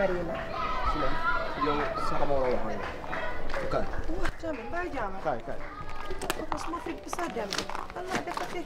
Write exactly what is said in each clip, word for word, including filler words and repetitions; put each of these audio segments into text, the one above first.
bari na. Sila, yow sa mo wala wax kay. Wax tamit ba jaama. Kay kay. Papa sama fit bi sa dem. Allah defati.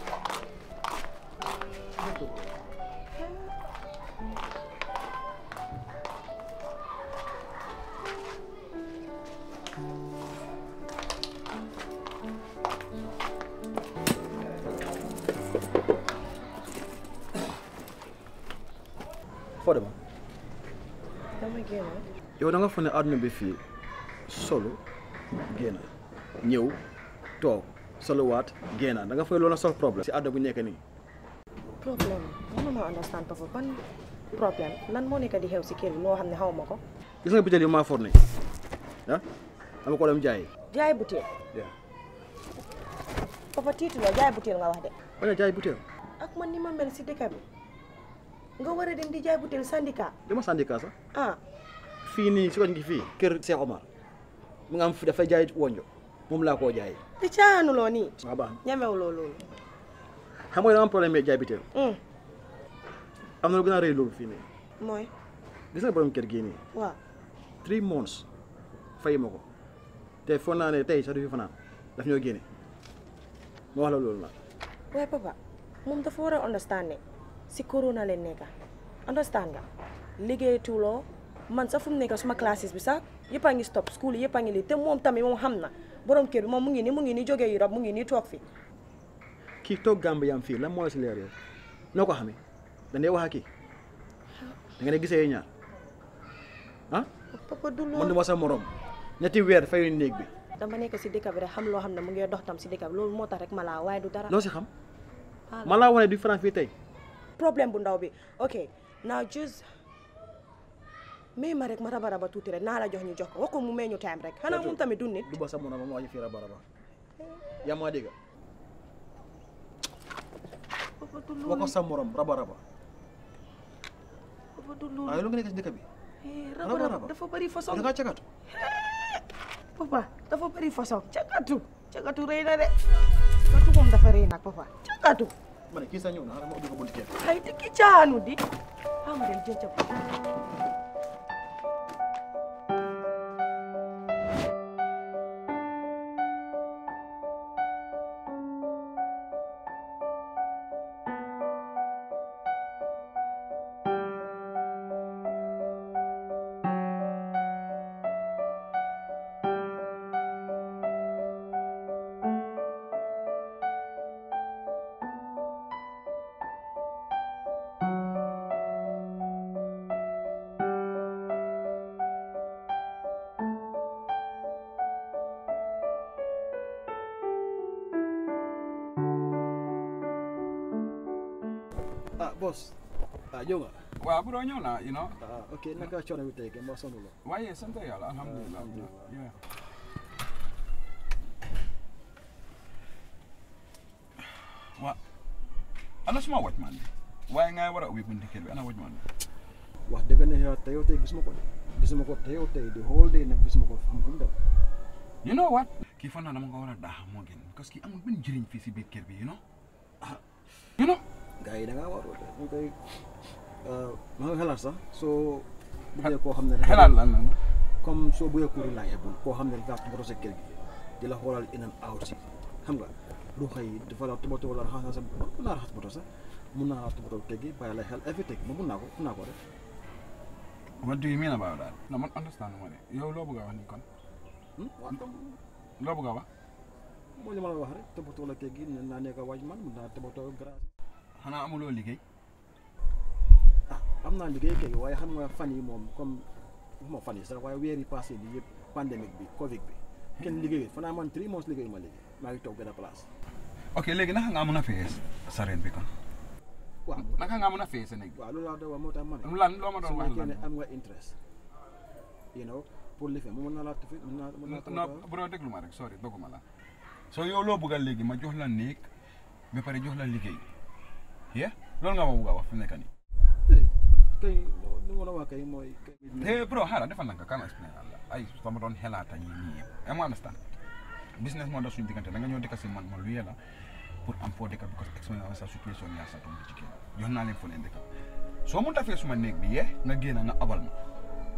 Fodé ba. Dama génn. Yow da nga fa ne àdduna bi fii solo génn ñëw toog solowaat génn da nga fay loolu sol problème si àdduna bu nekk nii. Problème mënuma understand papa ban problème lan moo nekk di xew si kër bi loo xam ne xaw ma ko. Gis nga bitel yu maa for ne ah dama ko dem jaay. jaay butéel. papa tiitu la jaay butéel nga wax de. bañ a jaay butéel. ak man ni ma mel si dëkk bi nga war a dem di jaay butéel syndicat. dama syndicat sax. ah. fii nii si koñ gi fii kër Cheikh Omar mu nga am fi dafay jaay wonjo moom laa koo jaay. te caaxaanuloo nii. waaw baax na ñemewuloo loolu. xam nga dama am problème jaay bitéel. am na lu gën a rëy loolu fii nii. mooy. gis nga borom kër gii nii. waaw. three months fay ma ko te foog naa ne tey sax du fi fanaan daf ñoo génne ma wax la loolu nag. waaye papa moom dafa war a understand ne si corona leen nekka understand nga liggéeyatuloo man sax fu mu nekk suma classes bi sax yëpp a ngi stop school yëpp a ngi lii te moom tamit moom xam na borom kër bi moom mu ngi nii mu ngi nii jógee Europe mu ngi nii toog fi. kii toog Gambie yam fii lan moo la si leer yow noo ko xamee dañ dee wax ak kii da nga ne gisee ñaar ah. papa du loolu man du ma sa morom ñetti weer fayu néeg bi. dama nekk si dëkk bi rek xam loo xam ne mu ngi dox tam si dëkk bi loolu moo tax rek ma laa waaye du dara. loo si xam. ma laa wane du France fii tey. problème bu ndaw bi ok now just mais ma rek ma raba raba tuuti rek naa la jox ñu jox ko wax ko mu mee ñu time rek xanaa moom tamit du nit. du ba sa morom ma wax fii raba raba yaa ma dégg. papa du loolu wax ko sa morom raba raba. papa du loolu waaye lu nga nekk si dëkk bi. raba raba dafa bëri façon. da ngaa cagatu. papa dafa bëri façon cagatu cagatu rëy na de cagatu moom dafa rëy nag papa cagatu. ma ne kii sa ñëw na xanaa ma ubbi ko bunti kër. ay di ki caanu di xam nga jëncëb. ah boss ah ñëw nga. waaw bro ñëw naa you know. ah ok naka coono bi tey ma sonn la. waaye sant yàlla alhamdulilah. waaw ana suma waj man waaye ngay war a ubbi bunti kër bi ana waj man wax dëgg ne yow tey yow tey gisuma ko de gisuma ko tey yow tey di whole day nag gisuma ko am fu mu dem. you know what kii fan naa dama ko war a daax moo gën parce que amul benn njëriñ fii si biir kër bi you know ah you know. gars yi da ngaa war a ñu koy ma nga xalaat sax soo buggee koo xam ne xalaat lan la comme soo buggee ku reliable koo xam ne dafa toppatoo sa kër gi di la xoolal in and out si xam nga du xëy dafa la toppatoo la raxas sa mun naa raxas boto sax mun naa toppatoo kër gi bàyyi la xel everything ma mun naa ko mun naa ko def. what do you mean about that? no man understand ma ne yow loo bëgg a wax ni kon. loo bëgg a wax. moo li ma la wax rek toppatoo la kër gi ne naa nekk waaj man mun naa toppatoo grâce. xanaa amuloo liggéey. ah am naa liggéey kay waaye xam nga fan yi moom comme waxuma fan yi sax waaye weer yi passé bi yëpp pandémique bi Covid bi. kenn liggéeyul fanaa man three months liggéeyu ma liggéey maa ngi toog benn place. ok léegi naka nga mën a fayee sa reen bi kon. waaw naka nga mën a fayee sa néeg. waaw loolu laa doon wax moo tax ma ne. lan loo ma doon wax lan ne am nga interest. you know pour li fi mën naa laa tufi mën naa mën naa. non bu doon déglu ma rek sorry doguma la soo yow loo bëgg a léegi ma jox la néeg ba pare jox la liggéey. yeah loolu nga ma bëgg a wax fi mu nekk nii. kay li ma la wax kay mooy. eh bro xaaral defal na nga kan explain la ay sama doon xelaata ñi nii yëpp am understand business moo doon suñu diggante da nga ñëw dëkk si man ma luye la pour am foo dëkk because expérience sa situation yaa sa tomb ci kii jox naa leen foo leen dëkk soo mun tafee suma néeg bi yee nga génn nga abal ma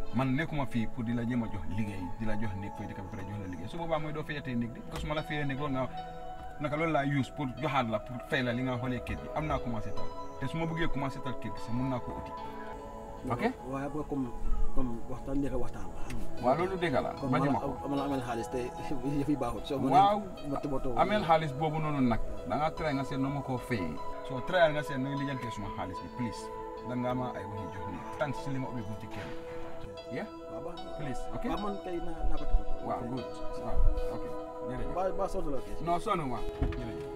man nekkuma fii pour di la jéem a jox liggéey di la jox néeg fay dëkk bi pare jox la liggéey su boobaa mooy doo fayatee néeg di parce que su ma la fayee néeg loolu nga naka loolu laa use pour joxaat la pour fay la li nga xoolee kër gi am naa commencé tal te su ma bëggee commencé tal kër gi sax mun naa ko uti ok waaye boo comme comme waxtaan nekk waxtaan la waaw loolu dégg la comme ma ma ko ma la amel xaalis te yëf yi baaxul soo waaw ma amel xaalis boobu noonu nag da ngaa try nga seet noo ma koo fayee soo try nga seet nooy lijjantee suma xaalis bi please da ngaa ma ay waxi jox ni tant si li ma ubbi bunti kër yeah waaw baax na please ok waaw man kay naa naa ko toppatoo waaw good waaw ok jërëjëf ba ba sonn la kay non sonn ma jërëjëf